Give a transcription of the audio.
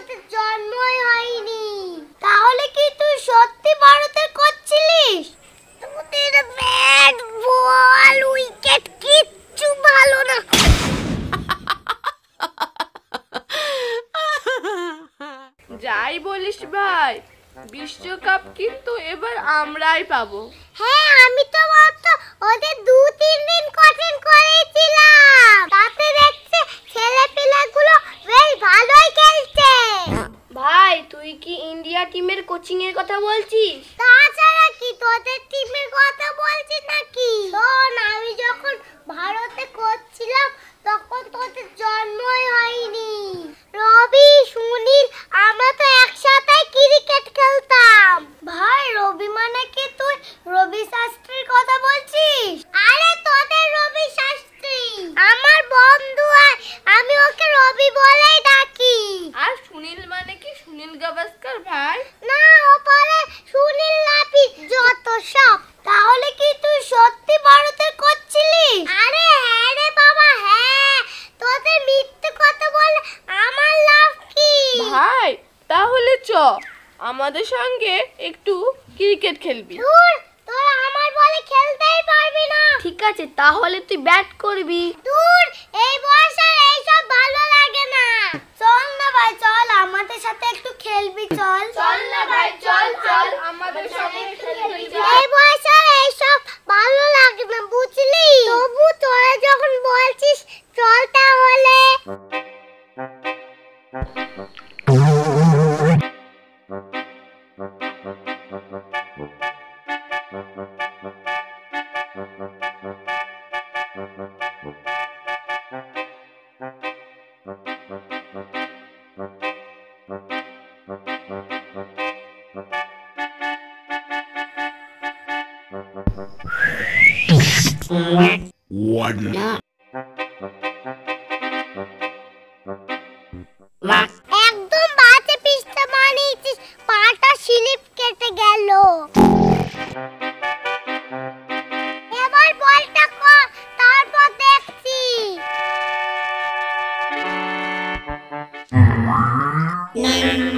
তোদের জন্মই হয়নি। তাহলে কি তুই সত্যি ভারতের কোচ ছিলিস? তোদের ব্যাট বল উইকেট কিচ্ছু ভালো না। যাই বলিস ভাই, বিশ্বকাপ কিন্তু এবার আমরাই পাবো। হ্যাঁ, আমি তো ভাবতো ওদের 2-3 দিন কঠিন করেছিলাম, তাতে দেখছে ছেলেপিলেগুলো বেশ ভালোই খেলছে। ভাই তুই কি ইন্ডিয়া টিমের কোচিং এর কথা বলছিস? তাছাড়া কি তোদের টিমের কথা বলছিস নাকি? শোন, আমি যখন ভারতে কোচ ছিলাম তখন তোদের জন্মই হয়নি। রবি, সুনীল, আমরা তো একসাথে ক্রিকেট খেলতাম। ভাই, রবি মানে কি তুই রবি শাস্ত্রীর কথা বলছিস? আরে তোদের রবি শাস্ত্রী আমার বন্ধু, আর আমি ওকে রবি বলেই ডাকি। আর সুনীল মানে কি সুনীল গাভাস্কর ভাই? না, ও বলে সুনীল লাপি, যত সব। তাহলে কি তুই সত্যি ভারতের কোচ ছিলিস? আরে হ্যাঁ রে বাবা, হ্যাঁ। তোদের মিথ্যে কথা বলে আমার লাভ কি? ভাই তাহলে চ আমাদের সঙ্গে একটু ক্রিকেট খেলবি। দূর, তোরা আমার বলে খেলতেই পারবি না। ঠিক আছে, তাহলে তুই ব্যাট করবি। দূর, এই বয়সে এইসব ভালো লাগে না। চল না ভাই, চল আমাদের সাথে একটু খেলবি। চল চল না ভাই, চল চল আমাদের সঙ্গে খেলবি। এই বয়সে এইসব ভালো লাগে না, বুঝলি? তবু তোরা যখন বলছিস চল তাহলে। একদম বাজে পিচটা বানিয়েছিস, পাটা স্লিপ কেটে গেল। এবার বলটা কর, তারপর দেখছি।